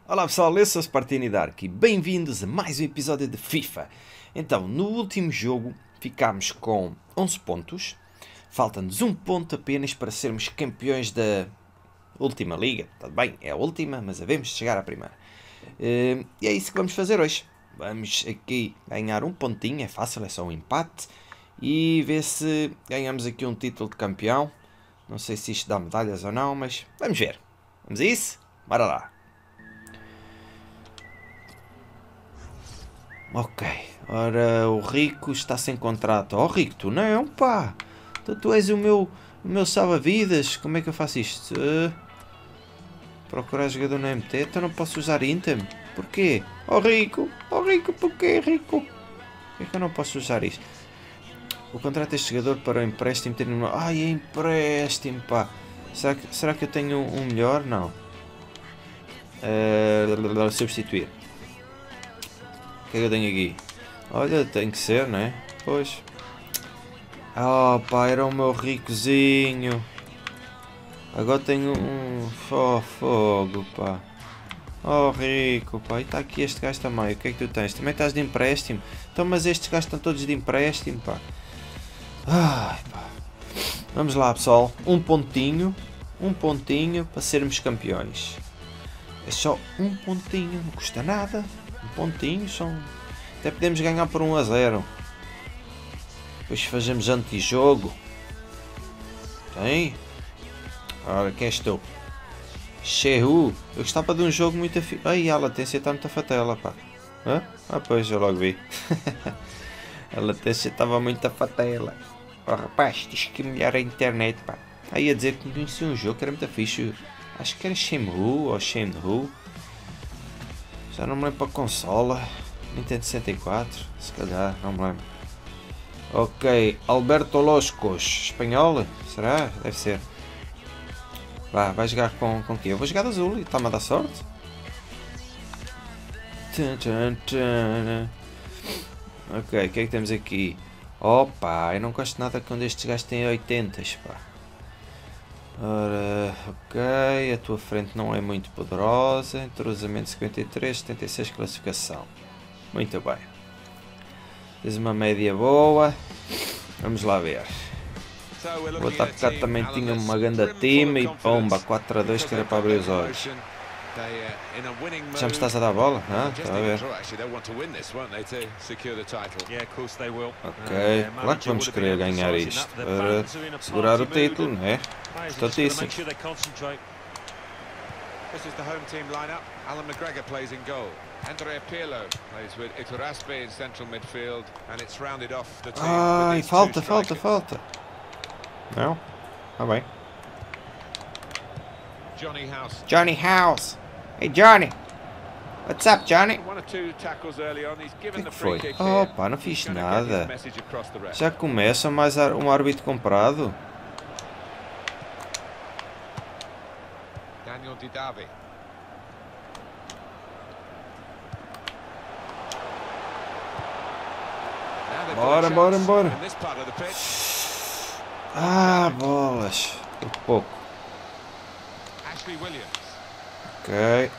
Olá pessoal, eu sou o Spartini Dark e bem-vindos a mais um episódio de FIFA. Então, no último jogo ficámos com 11 pontos, falta-nos um ponto apenas para sermos campeões da última liga. Tudo bem, é a última, mas havemos de chegar à primeira. E é isso que vamos fazer hoje. Vamos aqui ganhar um pontinho, é fácil, é só um empate. E ver se ganhamos aqui um título de campeão. Não sei se isto dá medalhas ou não, mas vamos ver. Vamos a isso? Bora lá. Ok, ora o Rico está sem contrato. Oh Rico, tu não, pá. Tu és o meu salva-vidas. Como é que eu faço isto? Procurar jogador no MT? Então não posso usar Intem. Porquê? Oh Rico, porquê Rico? Porquê que eu não posso usar isto? O contrato deste jogador para o empréstimo ter no... Ai, é empréstimo, pá. Será que eu tenho um melhor? Não. Substituir. O que é que eu tenho aqui? Olha, tem que ser, não é? Pois. Oh pá, era o meu ricozinho. Agora tenho um fogo, pá. Oh rico, pá. E está aqui este gajo também. O que é que tu tens? Também estás de empréstimo? Então, mas estes gajos estão todos de empréstimo, pá. Ai, pá. Vamos lá, pessoal. Um pontinho para sermos campeões. É só um pontinho, não custa nada. Um pontinho, até podemos ganhar por 1-0. Depois fazemos antijogo. Tem? Ora, quem és tu? Shehu. Eu gostava de um jogo muito afim. Ai, a latência está muito fatela, pá. Hã? Ah, pois, eu logo vi. A latência estava muito fatela. Oh, rapaz, diz que melhor a internet, pá. Aí ia dizer que não conhecia um jogo que era muito fixe. Acho que era Shenmue ou Shenmue. Já não me lembro para a consola. Nintendo 64, se calhar, não me lembro. Ok, Alberto Loscos, espanhol? Será? Deve ser. Vai jogar com quê? Eu vou jogar de azul e está-me a dar sorte. Ok, o que é que temos aqui? Opa, eu não gosto nada quando estes gajos têm 80, pá. Ora, ok, a tua frente não é muito poderosa, entrosamento 53, 76 classificação. Muito bem. Tens uma média boa. Vamos lá ver. O ataque também tinha uma grande time e pomba, 4-2 que era para abrir os olhos. Já me estás a dar a bola? Ah, está a ver. Ok, claro que vamos querer ganhar isto para segurar o título, não é? Importantíssimo. This is the home team lineup. Alan McGregor plays in goal. Andrea Pirlo plays with Iturraspe in central midfield, and it's rounded off the team. Ai, falta. Não? Ah, bem. Johnny House. Hey Johnny. What's up, Johnny? O que foi? Opa, não fiz nada. Já começa mais um árbitro comprado. Daniel Didavi. Bora. Ah, bolas. Por pouco. Ashley Williams. Ok.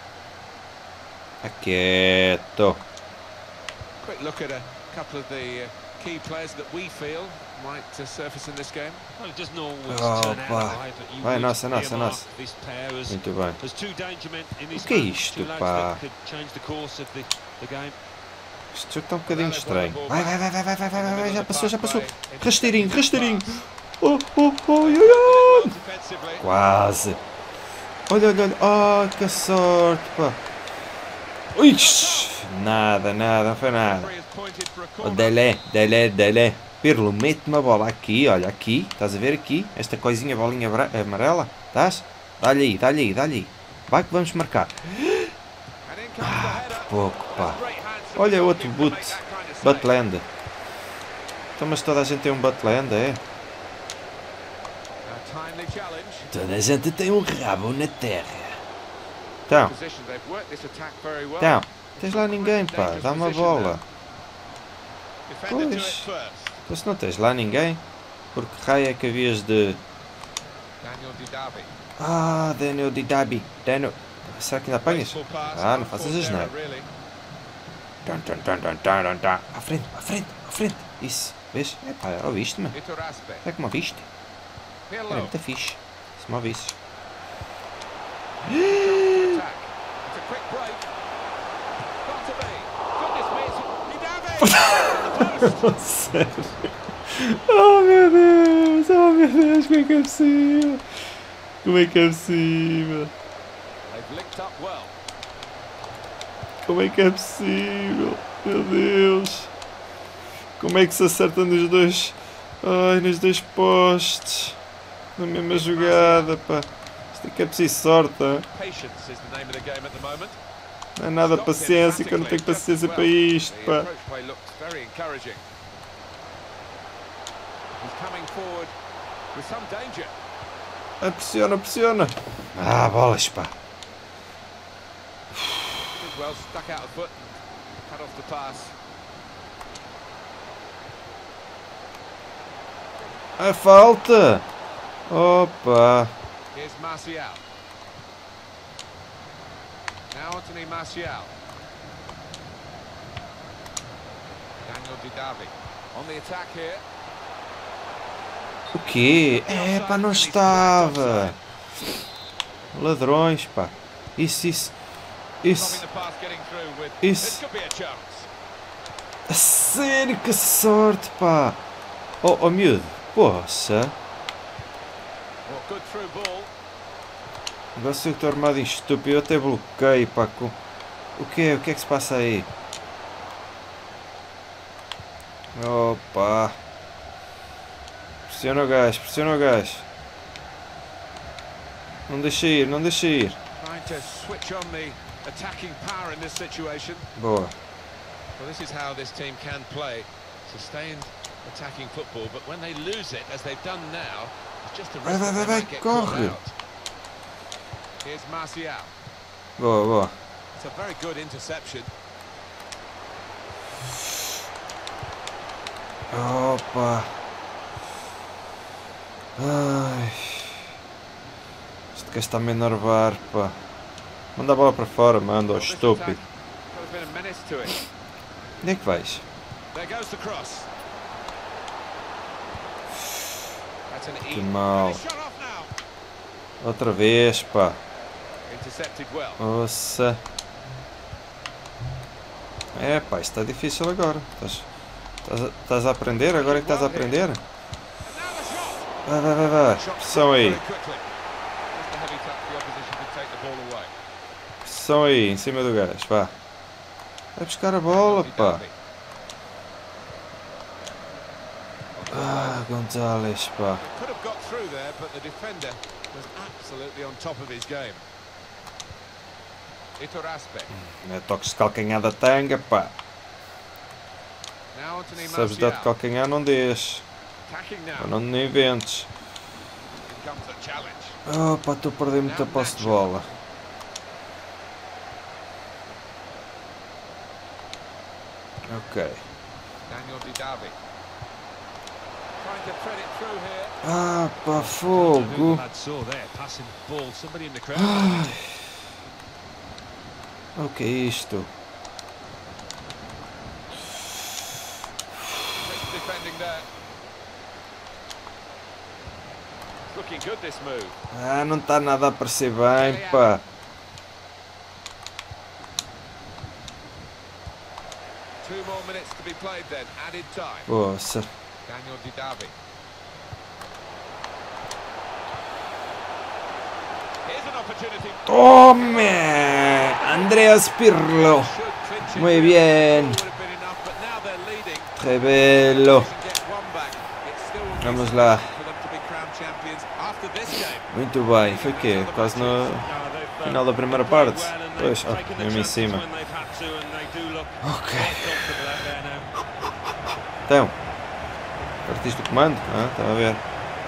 Quieto. Quick look at a couple of the key players that we feel might surface in this game. Well, it doesn't always turn out right, but you Vai, would nossa. earmark this pair as Muito bem. two danger men in this O que é game, isto, two lads pá? that could change the course of the game. Este jogo está um bocadinho estranho. Vai, já passou. Rasteirinho. Oh. Quase. Olha. Oh, que sorte, pá. Ixi, nada, não foi nada. Oh, Delé. Pirlo, mete-me a bola aqui, olha, aqui. Estás a ver aqui? Esta coisinha, bolinha amarela. Estás? Dá-lhe aí. Vai que vamos marcar. Por pouco, pá. Olha outro Butland. Então, mas toda a gente tem um Butland, é? Toda a gente tem um rabo na terra. Então, tens lá ninguém, pá. Dá-me a bola. Pois. Então, se não tens lá ninguém, por que raio é que havias de... Daniel Didavi. Ah, Daniel Didabi. Será que ainda apanhas? Ah, não faças a geneira. À frente, à frente, à frente. Isso, vês? É pá, ouviste-me? É que me ouviste? É muito fixe. Se me ouvisses. Sério? Oh meu Deus! Oh meu Deus! Como é que é possível? Como é que é possível? Como é que é possível? Meu Deus! Como é que se acerta nos dois? Ai, nos dois postes! Na mesma jogada, pá! Isto é que é preciso sorte, hein? Não é nada paciência, que eu não tenho paciência para isto, pá! Ah, pressiona, pressiona! Ah, bolas, pá! A falta! Opa! Here's Martial. Now Anthony Martial. Daniel Didavi on the attack here. O quê? É, pá, não estava! Ladrões, pá! Isso, isso! Isso! Isso! A sério, que sorte, pá! Oh, oh miúdo! Poxa! Agora sei que estou armado em estúpido, eu até bloqueio, pá, com... O que é que se passa aí? Opa! Pressiona o gás, pressiona o gás. Não deixa ir, não deixa ir. Boa. Well, this is how this team can play. Sustained attacking football, but when they lose it, as they've done now, it's just a risk that they might get caught out. Here's Martial. Boa, boa. It's a very good interception. Opa. Ai. Isto que está-me a enervar, pá. Manda a bola para fora, manda, estúpido. Onde é que vais? Que mal. Outra vez, pá. Nossa. É, pá, isto está difícil agora. Estás a aprender? Agora é que estás a aprender? Vai, vai, vai, vai. Pressão aí. Pressão aí, em cima do gás, vá. Vai buscar a bola, pá. Ah, Gonzalez, pá. É toques de calcanhar da tanga, pá. Sabes dar de calcanhar, não deixes. Ou não nem inventes. Oh, pá, estou a perder muita posse de bola. Ok. Ah, pá, fogo. Ai. O que é isto? Ah, não está nada a parecer bem, pá. Poxa. Tome! Andreas Pirlo. Muy bien. Très bello. Vamos lá. Muito bem. Foi o quê? Quase no final da primeira parte. Pois, oh, mesmo em cima. Ok. Então. Partiste o comando? Estava a ver.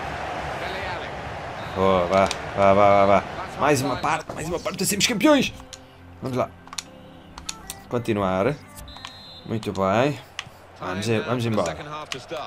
Oh, vá, vá, vá, vá, vá. Mais uma parte de sermos campeões. Vamos lá. Continuar. Muito bem. Vamos embora.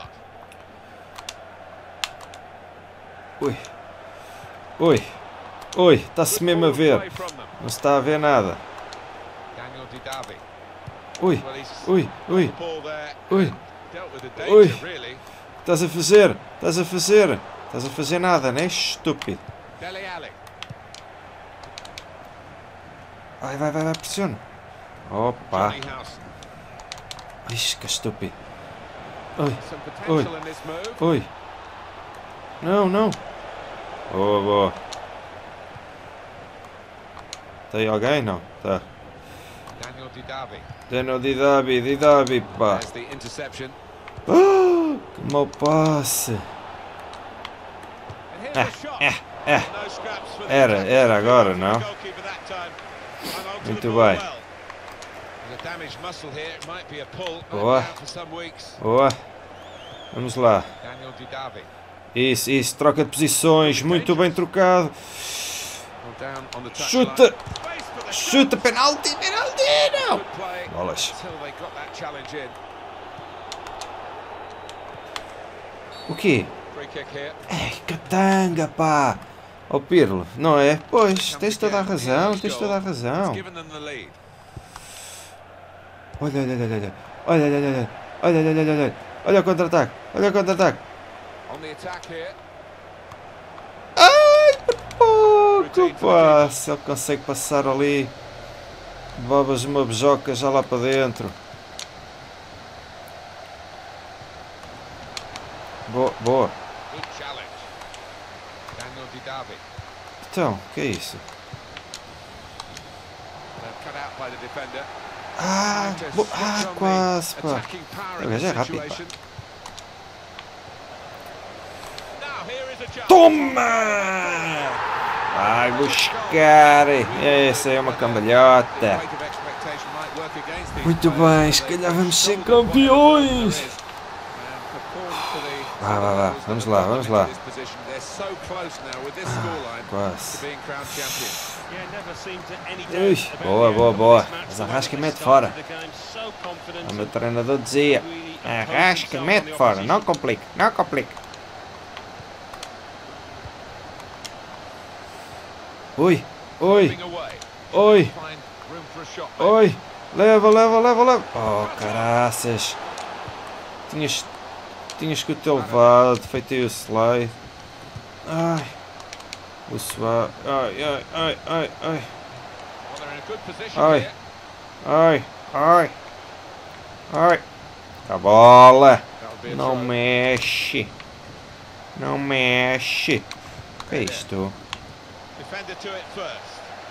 Ui. Ui. Ui, está-se mesmo a ver. Não se está a ver nada. Daniel Didavi. Ui, Well, he's ui, ui, the ball there. ui. Dealt with the Ui. danger, really. Estás a fazer? Estás a fazer? Estás a fazer nada, né? Estúpido. Dele Alli. Vai, vai, vai, vai, pressiona. Opa. Johnny House. Ixi, que estúpido. Ui, Some potential in this move. ui. Não, não. Boa, boa. Tem alguém? Não. Tá. Daniel Didavi. Daniel Didavi, Didavi, pá. There's the interception. Que mau passe. And here's a shot. No scraps for the Era agora, não? goalkeeper that time. Hung on to Muito the ball bem. well. There's a damaged muscle here. It might be a pull. Might be Boa. out for some weeks. Boa. Vamos lá. Daniel Didavi. Isso, troca de posições. Muito bem trocado. Well, down on the touchline. Chuta, Space for the chuta, penalti, penalti, não. good play Bolas. until they got that challenge in. O quê? Free kick here. Ei, catanga, pá. Ó Pirlo, não é? Pois, tens toda a razão, tens toda a razão. Given them the lead. Olha, olha, olha, olha. Olha, olha, olha. Olha, olha, olha, olha. Olha o contra-ataque. Olha o contra-ataque. On the attack here. Ai, por pouco, pá. Se ele consegue passar ali. Bobas uma beijoca já lá para dentro. Boa, boa. Good challenge. Daniel Didavi. Então, que é isso? Cut out by the defender. Ah, Trying to switch on the quase, pá. attacking power O in gajo the é rápido, pá. situation. Now here is a chance. Toma! Vai buscar. Essa é uma cambalhota. Weight of expectation might work against these Muito players. bem, se calhar vamos ser campeões. Vá, vá, vá. Vamos lá, vamos lá. Quase. Ui, boa, boa, boa. Mas Arrasca mete fora. O meu treinador dizia: Arrasca mete fora. Não complica, não complica. Ui, ui, ui, ui. Leva, leva, leva, leva. Oh, caraças. Tinhas que o ter levado. Feito aí o slide. Ai. O suave. Ai, ai, ai, ai, ai. Ai. Ai, ai. Ai. A bola. Não mexe. Não mexe. O que é isto? Defender to it first.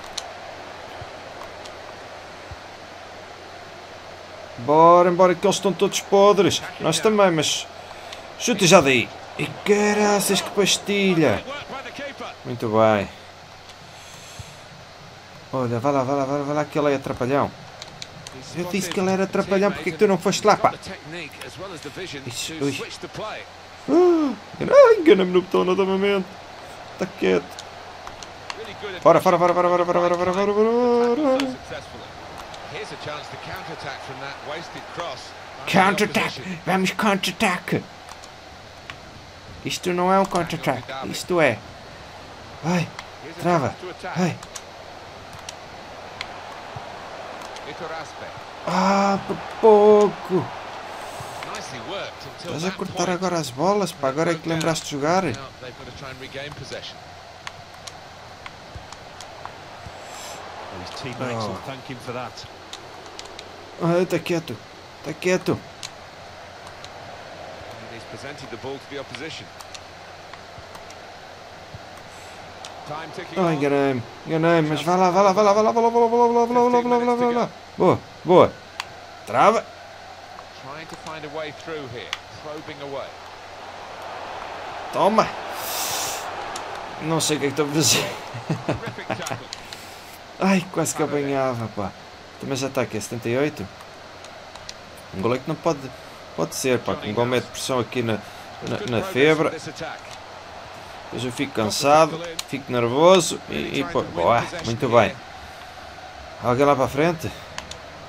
Bora, embora que eles estão todos podres. Nós também, mas... Chuta já daí. E caraças, que pastilha. Muito bem. Olha, vai lá, vai lá, vai lá que ele é atrapalhão. Eu disse que ele era atrapalhão, porque é que tu não foste lá, pá? Ixi, ui. Enganei-me no botão novamente. Está quieto. Fora, fora, fora, fora, fora, fora, fora, fora, fora, fora. Counter-attack! Vamos counter-attack! Isto não é um counter-attack, isto é... Ai, trava! Ai! Ah, por pouco! Estás a cortar agora as bolas, pá, agora é que lembraste de jogar. His teammates will thank him for that. Ah, está quieto, está quieto. He's presented the ball to the opposition. Time ticking Ah, on. enganei-me, mas vai lá, vai lá, vai lá, vai lá, vai lá, vai lá, vai lá, vai lá, vai lá, vai lá, vai lá. Boa, boa. Trava. Trying to find a way through here, probing away. Toma. Não sei o que é que estou a fazer. Terrific tackle. Ai, quase que apanhava, pá. Também já está aqui a 78. Um gol é que não pode ser, pá. Um gol mete pressão aqui na febra. This attack. Depois eu fico cansado, fico nervoso e pô. Boa, muito bem. Alguém lá para a frente?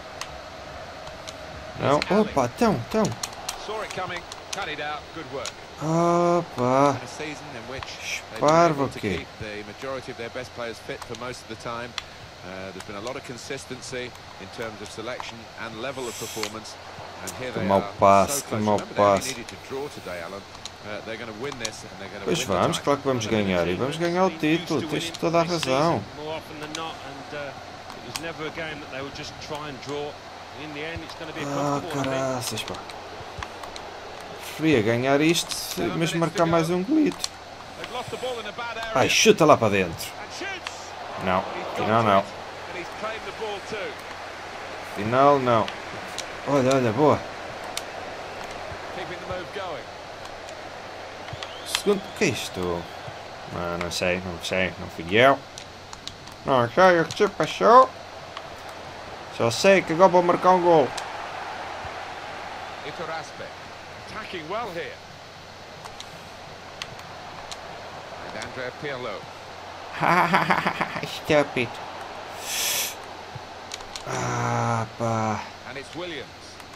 Não? Opa, então. Saw it coming, cut it out. Good work. Opa! In a season in which they've been Esparva able to aqui. keep the majority of their best players fit for most of the time. There's been a lot of consistency in terms of selection and level of performance. And here they Mau are, passe, so close. mau Remember, they only passe. needed to draw today, Alan. They're going to win this, and they're going to Pois win the vamos, title. claro que vamos ganhar. E vamos ganhar o título. Tens toda a razão. More often than not, and it was never a game that they would just try and draw. In the end, it's going to be a Ah, comfortable one, I think. caraças, pá. Preferia ganhar isto, mas marcar mais um golito. They've lost the ball in a bad area. Ai, chuta lá para dentro. And shoots. Não, He's got afinal to não. it, and he's claimed the ball too. Afinal não. Olha, olha, boa. Keeping the move going. Segundo, o que é isto? Ah, não sei, não fui eu. Não sei o que se passou. Só sei que agora vou marcar um gol. Iturraspe attacking well here. And Andrea Pirlo. Stupid. Ah, pá. And it's Williams.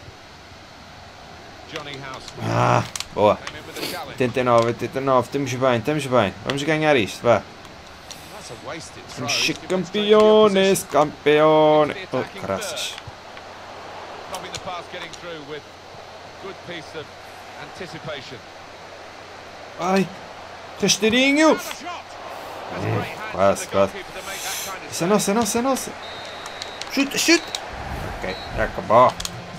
Johnny House Ah, boa. came in with a challenge. 89, 89. Estamos bem. Vamos ganhar isto, vá. That's a wasted throw. Vamos He's ser given it straight to the campeones, opposition. campeones. Into the Oh, attacking graças. Stopping the pass getting through with good piece of anticipation. Ai, rasteirinho. And a shot. That's great hands quase, from the goalkeeper to make that kind of Essa é save. nossa, é nossa, é nossa. Chuta, chuta. Ok, já acabou.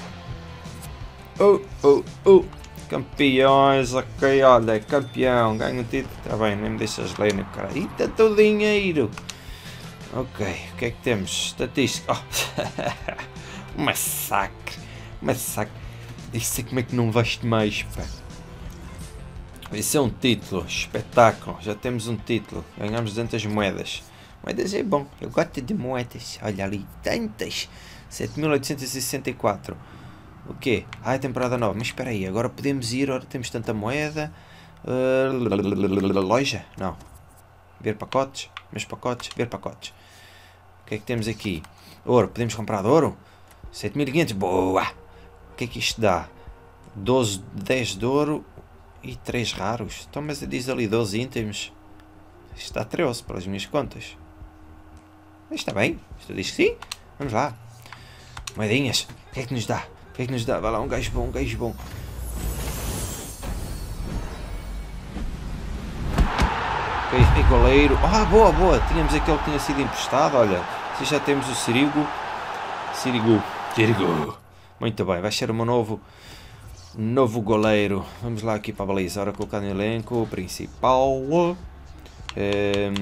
Campeões, ok, olha, campeão, ganho o título. Está bem, nem me deixas ler, né, cara. E tanto dinheiro. Ok, o que é que temos? Estatística. Oh. Massacre. Massacre. Isso é como é que não vais mais, pá. Isso é um título, espetáculo. Já temos um título. Ganhamos 200 moedas. Moedas é bom, eu gosto de moedas. Olha ali, tantas. 7.864. O quê? Ah, é temporada nova. Mas espera aí, agora podemos ir. Ora, temos tanta moeda. Loja? Não. Ver pacotes. Meus pacotes. Ver pacotes. O que é que temos aqui? Ouro. Podemos comprar de ouro? 7.500. Boa! O que é que isto dá? 10 de ouro e 3 raros. Então, mas diz ali 12 íntimos. Isto está 13 pelas minhas contas. Mas está bem. Isto diz que sim. Vamos lá. Moedinhas. O que é que nos dá? O que é que nos dá? Vai lá, um gajo bom, um gajo bom. Ok, goleiro. Ah, boa, boa. Tínhamos aquele que tinha sido emprestado. Olha, se já temos o Sirigu. Sirigu. Muito bem, vai ser o meu novo goleiro. Vamos lá aqui para a baliza. Ora, colocar no elenco principal. Onde é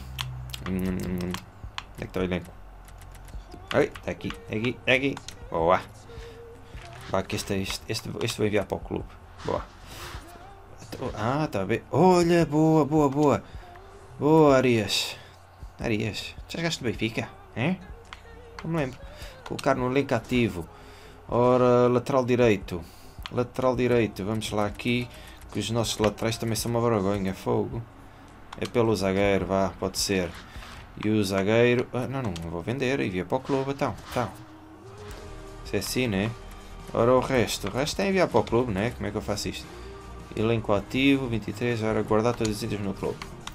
que está o elenco? Ai, está aqui, aqui. Boa. Vá, que este vou enviar para o clube. Boa. Ah, está bem. Olha, boa, boa, boa. Boa, Arias. Arias. Já jogaste no Benfica? É? Não me lembro. Colocar no elenco ativo. Ora, lateral direito. Lateral direito. Vamos lá aqui. Que os nossos laterais também são uma vergonha. Fogo. É pelo zagueiro, vá, pode ser. E o zagueiro... Ah, não vou vender. Envia para o clube, então. Se é assim, né? Ora, o resto é enviar para o clube, né? Como é que eu faço isto? Elenco ativo, 23. Ora, guardar todos os itens no clube.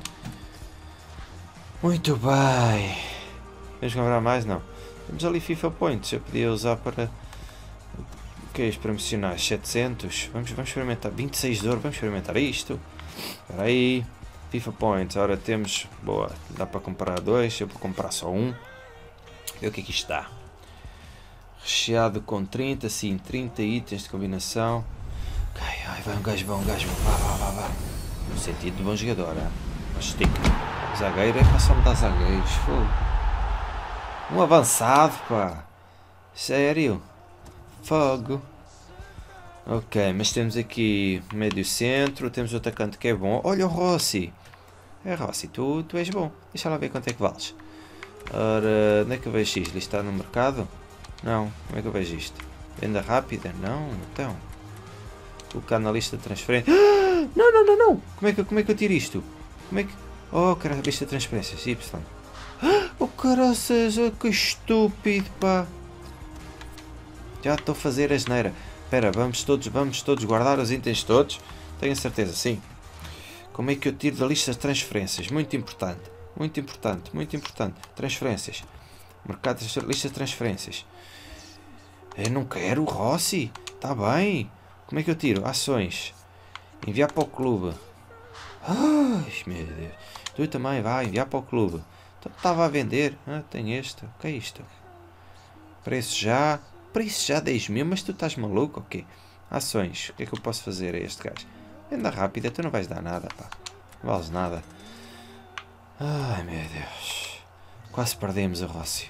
Muito bem. Vamos comprar mais? Não. Temos ali FIFA Points. Eu podia usar para... O que é isto? Promocionais? 700. Vamos experimentar. 26 de ouro. Vamos experimentar isto. Espera aí. FIFA Points. Ora, temos... Boa. Dá para comprar 2. Eu vou comprar só 1. Ver o que é que isto dá. Recheado com 30. Sim, 30 itens de combinação. Ok. Ai, vai um gajo bom. Vá. No sentido de bom jogador. Estica. Zagueiro é para só me dar zagueiros. Fogo. Um avançado, pá. Sério. Fogo. Ok, mas temos aqui médio centro. Temos o atacante que é bom. Olha o Rossi. É Rossi, tu és bom. Deixa lá ver quanto é que vales. Ora, onde é que eu vejo isto? Isto está no mercado? Não. Como é que eu vejo isto? Venda rápida? Não. Então. Colocar na lista de transferência. Ah, não. Como é que eu tiro isto? Como é que... Oh, cara, lista de transferências. Y. Oh, caraças, oh, que estúpido, pá. Já estou a fazer a asneira. Espera, vamos todos guardar os itens todos. Tenho a certeza, sim. Como é que eu tiro da lista de transferências? Muito importante. Muito importante, muito importante. Transferências. Mercado de lista de transferências. Eu não quero o Rossi. Está bem. Como é que eu tiro? Ações. Enviar para o clube. Ai, meu Deus. Tu também vai enviar para o clube. Então, estava a vender. Ah, tem este. O que é isto? Preço já. Preço já 10.000. Mas tu estás maluco? Ok. Ações. O que é que eu posso fazer a este gajo? Venda rápida. Tu não vais dar nada, pá. Não vales nada. Ai, meu Deus. Quase perdemos a Rossi.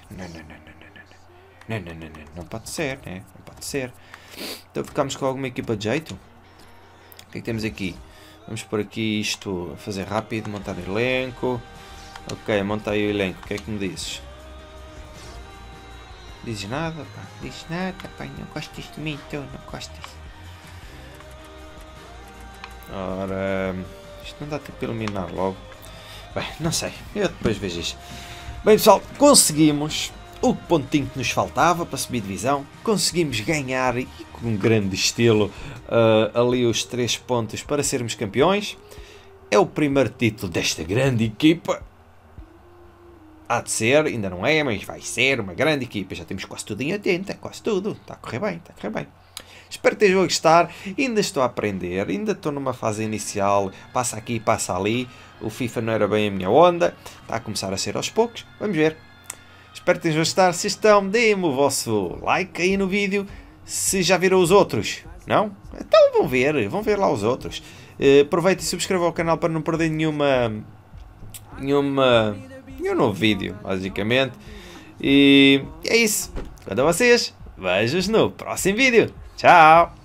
Não pode ser, né? Não pode ser. Então ficamos com alguma equipa de jeito? O que é que temos aqui? Vamos por aqui isto a fazer rápido. Montar elenco. Ok, monta aí o elenco. O que é que me dizes? Dizes nada, pá. Dizes nada, pá. Não gostas de mim, tu não gostas. Ora, isto não dá tempo para eliminar logo. Bem, não sei. Eu depois vejo isto. Bem, pessoal, conseguimos o pontinho que nos faltava para subir divisão. Conseguimos ganhar, e com um grande estilo, ali os 3 pontos para sermos campeões. É o primeiro título desta grande equipa. Há de ser, ainda não é, mas vai ser uma grande equipa. Já temos quase tudo em 80, quase tudo. Está a correr bem, está a correr bem. Espero que estejam a gostar. Ainda estou a aprender, ainda estou numa fase inicial. Passa aqui, passa ali. O FIFA não era bem a minha onda. Está a começar a ser aos poucos. Vamos ver. Espero que estejam a gostar. Se estão, deem-me o vosso like aí no vídeo. Se já viram os outros, não? Então vão ver lá os outros. Aproveitem e subscrevam o canal para não perder nenhum novo vídeo, basicamente. E é isso. Quanto a vocês, vejo-os no próximo vídeo. Tchau!